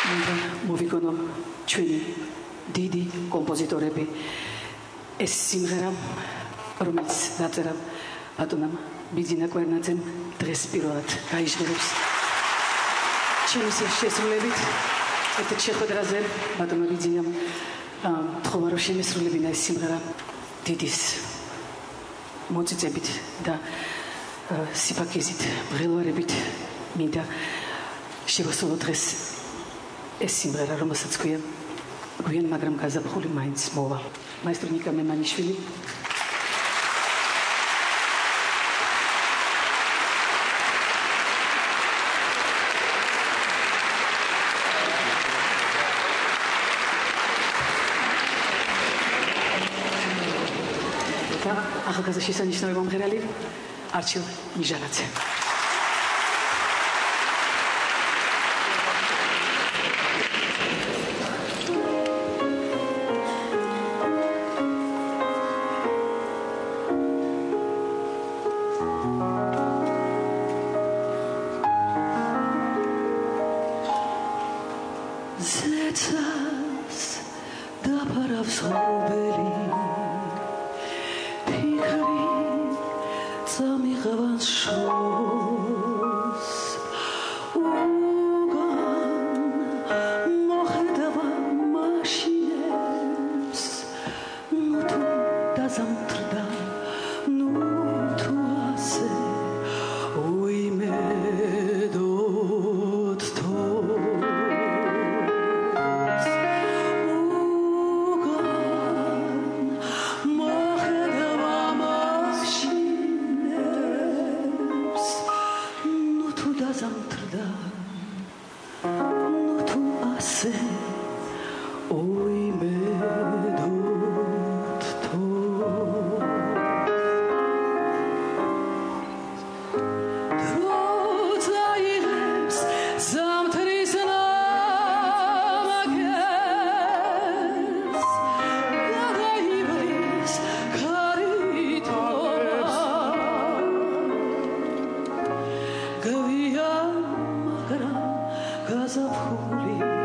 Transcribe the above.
მოვიგონო ჩვენი დიდი კომპოზიტორები ეს სიმღერა რომელიც დაწერა ბატონამ ბიძინა კვერნაძემ დღეს პირველად გაიჟღერებს ჩემი შესრულებით ერთ შეხვედრაზე ბატონო ბიძინამ თხოვა რომ შემესრულებინა ეს სიმღერა დიდის მოწიწებით და სიფაქიზით ბრელვარებით მინდა შევასრულო დღეს ეს სიმღერა რომელსაც ქვია გვიან მაგრამ გაზაფხული მაინც მოვა მაესტრო ნიკა მემანიშვილი ახალგაზრდა შესანიშნავი მომღერალი არჩილ ნიჟანაძე ზეცას დაფარავს ღობელი Zamigavans shos Ugan mohdava mashines Nutu dazamtrda Nutu ase Uimedot tos Ugan mohdava mashines Zamtrda no tu ase oi medot to Trozaires zamtris namages Gagaibris caritora Gavia Gazapuli